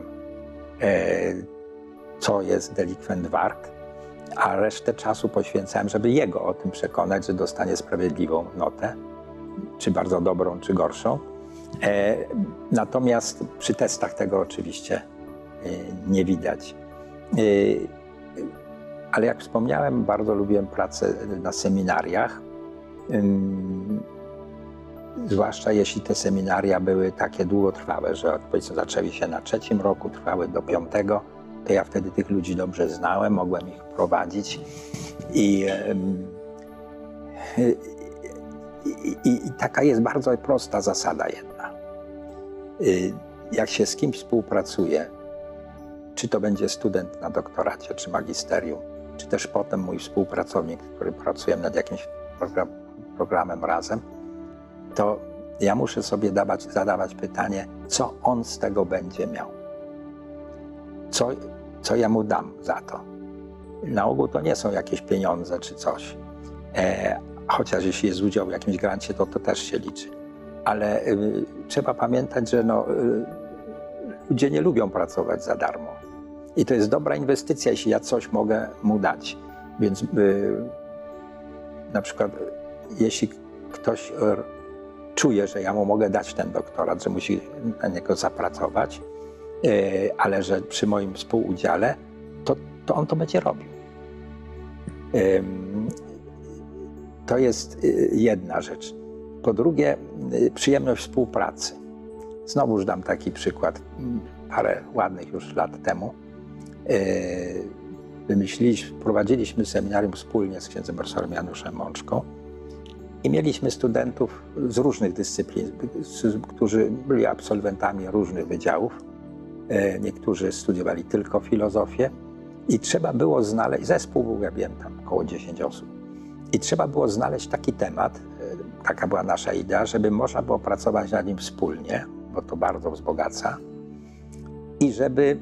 B: co jest delikwent wart, a resztę czasu poświęcałem, żeby jego o tym przekonać, że dostanie sprawiedliwą notę, czy bardzo dobrą, czy gorszą. Natomiast przy testach tego oczywiście nie widać. Ale jak wspomniałem, bardzo lubiłem pracę na seminariach, zwłaszcza jeśli te seminaria były takie długotrwałe, że powiedzmy zaczęły się na 3. roku, trwały do 5, to ja wtedy tych ludzi dobrze znałem, mogłem ich prowadzić i taka jest bardzo prosta zasada jedna. Jak się z kimś współpracuje, czy to będzie student na doktoracie, czy magisterium, czy też potem mój współpracownik, który pracujemy nad jakimś programem razem, to ja muszę sobie zadawać pytanie, co on z tego będzie miał. Co ja mu dam za to. Na ogół to nie są jakieś pieniądze czy coś. Chociaż jeśli jest udział w jakimś grancie, to też się liczy. Ale trzeba pamiętać, że ludzie nie lubią pracować za darmo. I to jest dobra inwestycja, jeśli ja coś mogę mu dać. Więc na przykład jeśli ktoś czuje, że ja mu mogę dać ten doktorat, że musi na niego zapracować, ale że przy moim współudziale, to on to będzie robił. To jest jedna rzecz. Po drugie, przyjemność współpracy. Znowuż dam taki przykład. Parę ładnych już lat temu prowadziliśmy seminarium wspólnie z księdzem profesorem Januszem Mączką i mieliśmy studentów z różnych dyscyplin, którzy byli absolwentami różnych wydziałów. Niektórzy studiowali tylko filozofię i trzeba było znaleźć, zespół był, ja wiem, tam około 10 osób. I trzeba było znaleźć taki temat, taka była nasza idea, żeby można było pracować nad nim wspólnie, bo to bardzo wzbogaca i żeby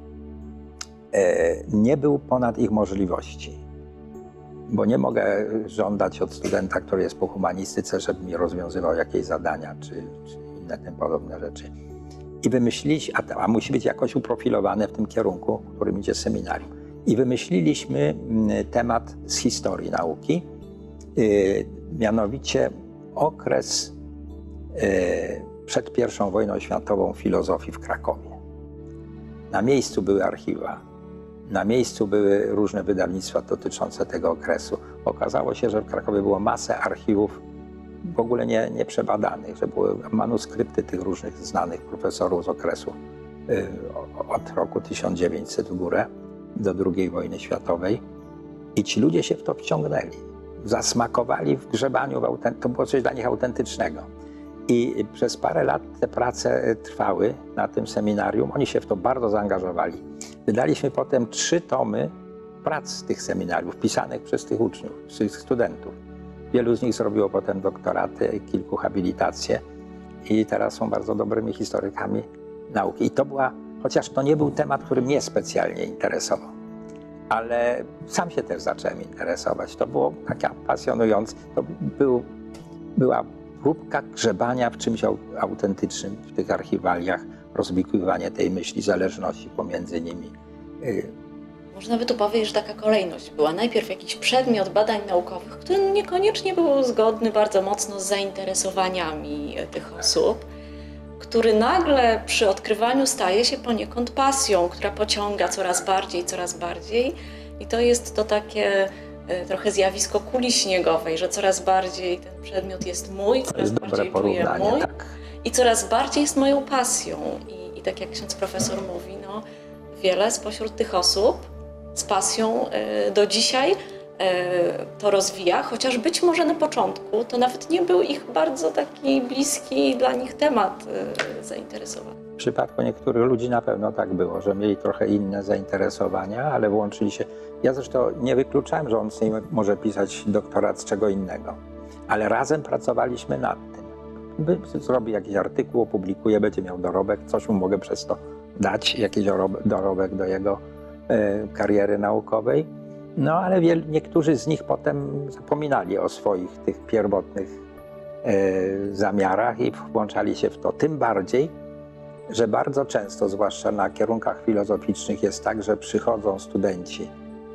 B: nie był ponad ich możliwości. Bo nie mogę żądać od studenta, który jest po humanistyce, żeby mi rozwiązywał jakieś zadania czy inne tym podobne rzeczy. I wymyśliliśmy, a musi być jakoś uprofilowane w tym kierunku, w którym idzie seminarium. I wymyśliliśmy temat z historii nauki, mianowicie okres przed I wojną światową filozofii w Krakowie. Na miejscu były archiwa, na miejscu były różne wydawnictwa dotyczące tego okresu. Okazało się, że w Krakowie było masę archiwów w ogóle nie przebadanych, że były manuskrypty tych różnych znanych profesorów z okresu od roku 1900 w górę do II wojny światowej. I ci ludzie się w to wciągnęli, zasmakowali w grzebaniu, to było coś dla nich autentycznego. I przez parę lat te prace trwały na tym seminarium, oni się w to bardzo zaangażowali. Wydaliśmy potem 3 tomy prac z tych seminariów, pisanych przez tych uczniów, przez tych studentów. Wielu z nich zrobiło potem doktoraty, kilku habilitacje i teraz są bardzo dobrymi historykami nauki. I to chociaż to nie był temat, który mnie specjalnie interesował, ale sam się też zacząłem interesować. To było takie pasjonujące. To była próbka grzebania w czymś autentycznym, w tych archiwaliach, rozwikływanie tej myśli zależności pomiędzy nimi.
C: Można by tu powiedzieć, że taka kolejność była. Najpierw jakiś przedmiot badań naukowych, który niekoniecznie był zgodny bardzo mocno z zainteresowaniami tych osób, który nagle przy odkrywaniu staje się poniekąd pasją, która pociąga coraz bardziej. I to jest to takie trochę zjawisko kuli śniegowej, że coraz bardziej ten przedmiot jest mój, coraz bardziej czuję mój
B: tak.
C: i coraz bardziej jest moją pasją. I tak jak ksiądz profesor mówi, no, wiele spośród tych osób z pasją do dzisiaj to rozwija, chociaż być może na początku to nawet nie był ich bardzo taki bliski dla nich temat zainteresowania.
B: W przypadku niektórych ludzi na pewno tak było, że mieli trochę inne zainteresowania, ale włączyli się. Ja zresztą nie wykluczałem, że on z nim może pisać doktorat z czego innego, ale razem pracowaliśmy nad tym. Zrobi jakiś artykuł, opublikuje, będzie miał dorobek, coś mu mogę przez to dać, jakiś dorobek do jego kariery naukowej. No ale niektórzy z nich potem zapominali o swoich tych pierwotnych zamiarach i włączali się w to. Tym bardziej, że bardzo często, zwłaszcza na kierunkach filozoficznych, jest tak, że przychodzą studenci,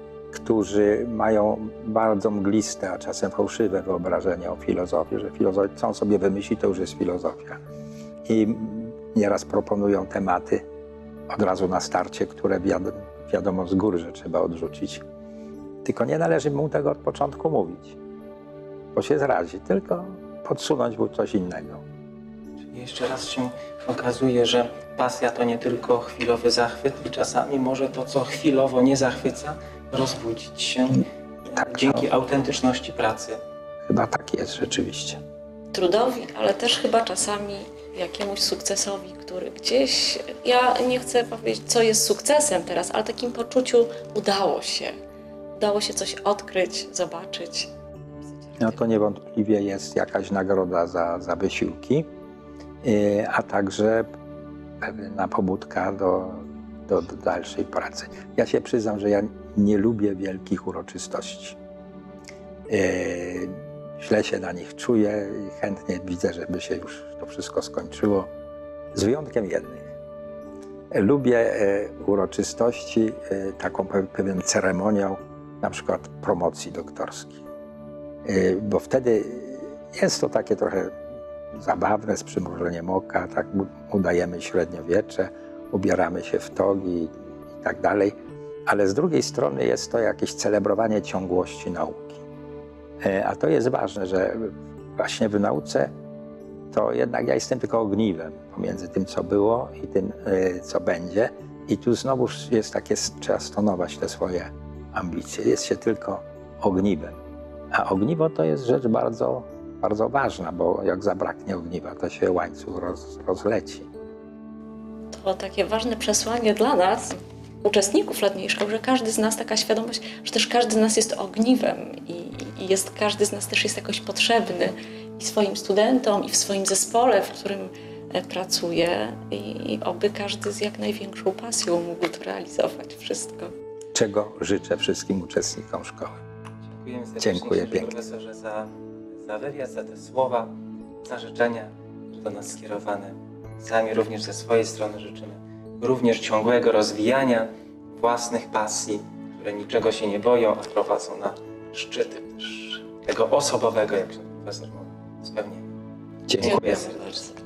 B: którzy mają bardzo mgliste, a czasem fałszywe wyobrażenia o filozofii, że co on sobie wymyśli, to już jest filozofia. I nieraz proponują tematy od razu na starcie, które wiadomo z góry, że trzeba odrzucić. Tylko nie należy mu tego od początku mówić, bo się zrazi, tylko podsunąć mu coś innego.
A: Czyli jeszcze raz się okazuje, że pasja to nie tylko chwilowy zachwyt i czasami może to, co chwilowo nie zachwyca, rozbudzić się
B: Tak,
A: dzięki autentyczności pracy.
B: Chyba tak jest rzeczywiście.
C: Trudowi, ale też chyba czasami jakiemuś sukcesowi, który gdzieś, ja nie chcę powiedzieć, co jest sukcesem teraz, ale takim poczuciu udało się coś odkryć, zobaczyć.
B: No to niewątpliwie jest jakaś nagroda za wysiłki, a także pewna pobudka do dalszej pracy. Ja się przyznam, że ja nie lubię wielkich uroczystości. Źle się na nich czuję i chętnie widzę, żeby się już to wszystko skończyło, z wyjątkiem jednych. Lubię uroczystości, taką pewien ceremoniał, na przykład promocji doktorskich. Bo wtedy jest to takie trochę zabawne, z przymrużeniem oka, tak udajemy średniowiecze, ubieramy się w togi i tak dalej, ale z drugiej strony jest to jakieś celebrowanie ciągłości nauki. A to jest ważne, że właśnie w nauce to jednak ja jestem tylko ogniwem pomiędzy tym, co było i tym, co będzie. I tu znowuż jest takie, trzeba stonować te swoje ambicje. Jest się tylko ogniwem. A ogniwo to jest rzecz bardzo, bardzo ważna, bo jak zabraknie ogniwa, to się łańcuch rozleci.
C: To takie ważne przesłanie dla nas, uczestników letniej szkoły, że każdy z nas, taka świadomość, że też każdy z nas jest ogniwem i każdy z nas też jest jakoś potrzebny i swoim studentom, i w swoim zespole, w którym pracuje, i oby każdy z jak największą pasją mógł to realizować wszystko.
B: Czego życzę wszystkim uczestnikom szkoły.
A: Dziękujemy serdecznie,
B: Dziękuję pięknie.
A: profesorze, za wywiad, za te słowa, za życzenia do nas skierowane. Sami również ze swojej strony życzymy również ciągłego rozwijania własnych pasji, które niczego się nie boją, a prowadzą na szczyty też tego osobowego, jak się profesor mówi, spełnienia.
B: Dziękuję.
C: bardzo.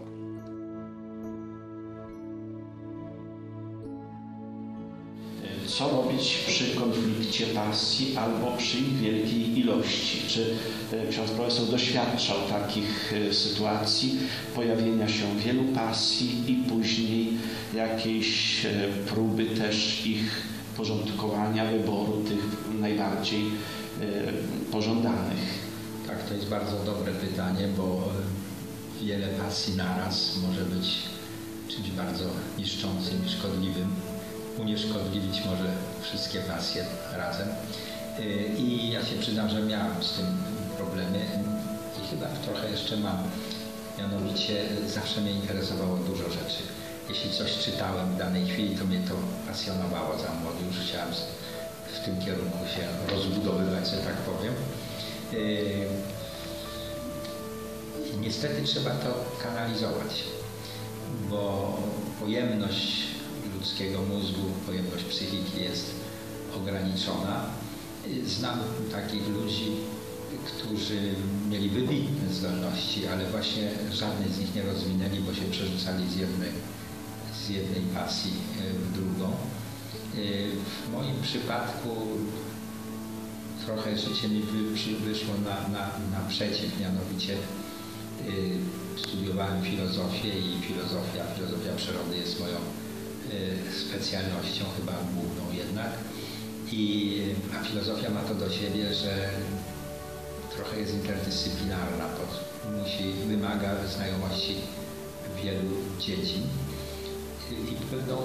D: Co robić przy konflikcie pasji albo przy ich wielkiej ilości? Czy ksiądz profesor doświadczał takich sytuacji, pojawienia się wielu pasji i później jakiejś próby też ich porządkowania, wyboru tych najbardziej pożądanych?
E: Tak, to jest bardzo dobre pytanie, bo wiele pasji naraz może być czymś bardzo niszczącym i szkodliwym. Unieszkodliwić może wszystkie pasje razem. I ja się przyznam, że miałem z tym problemy i chyba trochę jeszcze mam. Mianowicie zawsze mnie interesowało dużo rzeczy. Jeśli coś czytałem w danej chwili, to mnie to pasjonowało za młody. Już chciałem w tym kierunku się rozbudowywać, że tak powiem. Niestety trzeba to kanalizować, bo pojemność ludzkiego mózgu, pojemność psychiki jest ograniczona. Znam takich ludzi, którzy mieli wybitne zdolności, ale właśnie żadnej z nich nie rozwinęli, bo się przerzucali z jednej pasji w drugą. W moim przypadku trochę życie mi wyszło naprzeciw, mianowicie studiowałem filozofię i filozofia przyrody jest moją specjalnością, chyba główną jednak. A filozofia ma to do siebie, że trochę jest interdyscyplinarna, wymaga znajomości wielu dziedzin i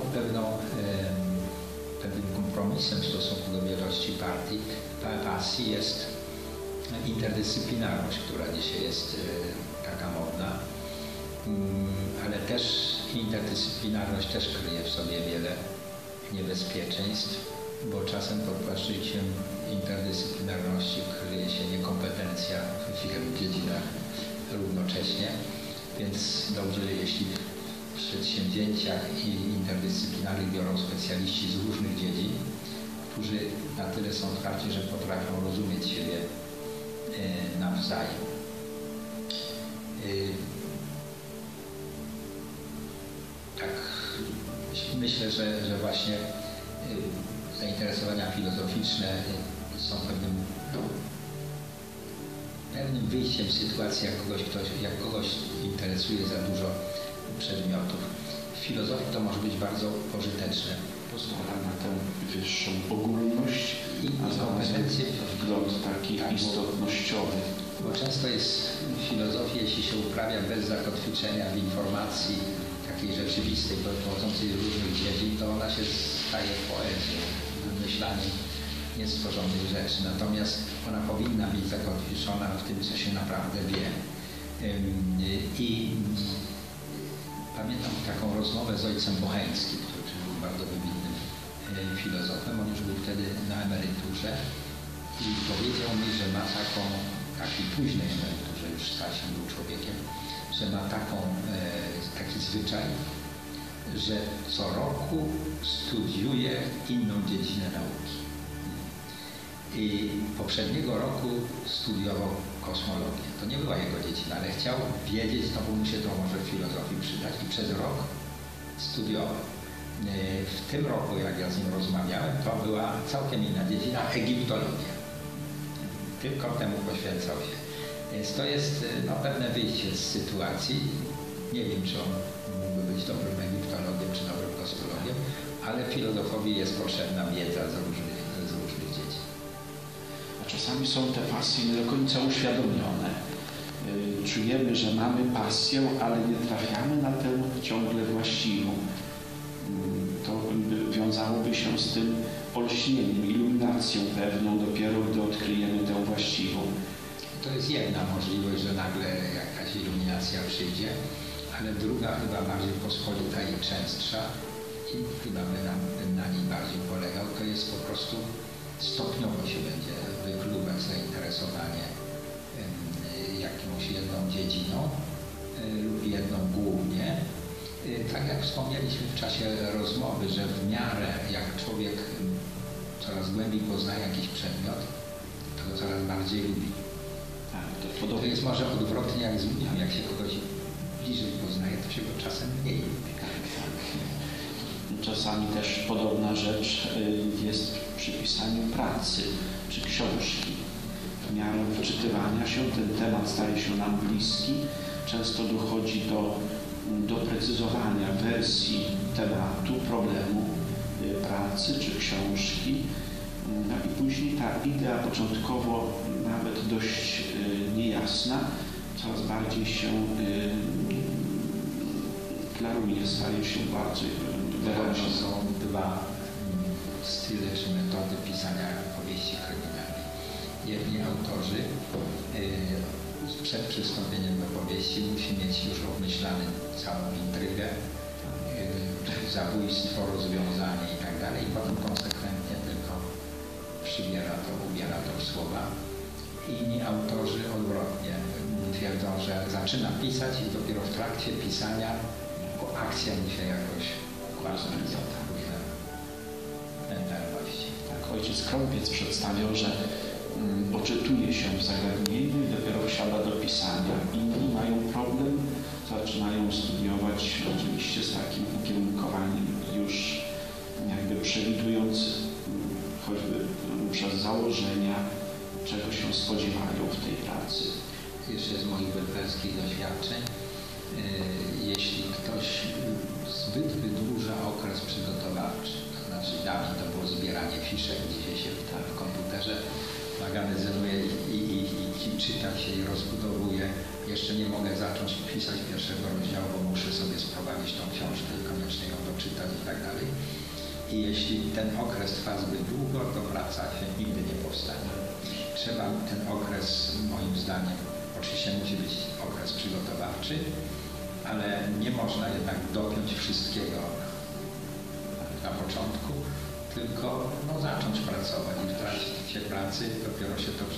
E: pewnym kompromisem w stosunku do wielości pasji jest interdyscyplinarność, która dzisiaj jest taka modna, ale też interdyscyplinarność też kryje w sobie wiele niebezpieczeństw, bo czasem pod płaszczykiem interdyscyplinarności kryje się niekompetencja w wielu dziedzinach równocześnie, więc dobrze, jeśli w przedsięwzięciach interdyscyplinarnych biorą specjaliści z różnych dziedzin, którzy na tyle są otwarci, że potrafią rozumieć siebie nawzajem. Tak, myślę, że właśnie zainteresowania filozoficzne są pewnym wyjściem z sytuacji, jak kogoś interesuje za dużo przedmiotów. W filozofii to może być bardzo pożyteczne.
D: Pozwala na tę wyższą ogólność, a kompetencje wgląd taki istotnościowy.
E: Bo często jest w filozofii, jeśli się uprawia bez zakotwiczenia w informacji takiej rzeczywistej, pochodzącej z różnych dziedzin, to ona się staje poezją, wymyślaniem niestworzonych rzeczy. Natomiast ona powinna być zakotwiczona w tym, co się naprawdę wie. I pamiętam taką rozmowę z ojcem Bocheńskim, który był bardzo wybitnym filozofem. On już był wtedy na emeryturze i powiedział mi, że ma takiej późnej emeryturze, już starszym był człowiekiem, że ma taki zwyczaj, że co roku studiuje inną dziedzinę nauki. I poprzedniego roku studiował kosmologię. To nie była jego dziedzina, ale chciał wiedzieć, no bo mu się to może w filozofii przydać i przez rok studiował. W tym roku, jak ja z nim rozmawiałem, to była całkiem inna dziedzina, egiptologia. Tylko temu poświęcał się. Więc to jest pewne wyjście z sytuacji. Nie wiem, czy on mógłby być dobrym egiptologiem, czy dobrym kosmologiem, ale filozofowi jest potrzebna wiedza z różnych dziedzin.
D: A czasami są te pasje nie do końca uświadomione. Czujemy, że mamy pasję, ale nie trafiamy na tę ciągle właściwą. To wiązałoby się z tym olśnieniem, iluminacją pewną dopiero, gdy odkryjemy tę właściwą.
E: To jest jedna możliwość, że nagle jakaś iluminacja przyjdzie, ale druga, chyba bardziej pospolita i częstsza, i chyba bym na niej bardziej polegał, to jest po prostu stopniowo się będzie wykluwać zainteresowanie jakąś jedną dziedziną lub jedną głównie. Tak jak wspomnieliśmy w czasie rozmowy, że w miarę jak człowiek coraz głębiej poznaje jakiś przedmiot, to go coraz bardziej lubi. To jest może odwrotnie jak z ludźmi. Jak się kogoś bliżej poznaje, to się go czasem mniej lubi.
D: Czasami też podobna rzecz jest przy pisaniu pracy czy książki. W miarę wczytywania się ten temat staje się nam bliski. Często dochodzi do doprecyzowania wersji tematu, problemu pracy czy książki. I później ta idea początkowo nawet dość niejasna, coraz bardziej się klaruje, staje się bardziej wyraźna.
E: Są dwa style czy metody pisania powieści kryminalnej. Jedni autorzy przed przystąpieniem do powieści musi mieć już obmyślany całą intrygę, zabójstwo, rozwiązanie i tak dalej, i potem konsekwentnie tylko ubiera to w słowa. Inni autorzy odwrotnie. twierdzą, że zaczyna pisać i dopiero w trakcie pisania akcja mi się jakoś różne mentalności.
D: Tak, ojciec Krąpiec przedstawiał, że oczytuje się w zagadnieniu i dopiero wsiada do pisania. Inni mają problem, zaczynają studiować oczywiście z takim ukierunkowaniem już jakby przewidując choćby przez założenia, czego się spodziewają w tej pracy.
E: Jeszcze z moich werberskich doświadczeń, jeśli ktoś zbyt wydłuża okres przygotowawczy, to znaczy dawniej to było zbieranie fiszek, dzisiaj się w komputerze magazynuje i czyta się i rozbudowuje. Jeszcze nie mogę zacząć pisać pierwszego rozdziału, bo muszę sobie sprowadzić tą książkę i koniecznie ją doczytać i tak dalej. I jeśli ten okres trwa zbyt długo, to praca się nigdy nie powstanie. Trzeba ten okres, moim zdaniem, oczywiście musi być okres przygotowawczy, ale nie można jednak dopiąć wszystkiego na początku, tylko zacząć pracować i w trakcie pracy dopiero się to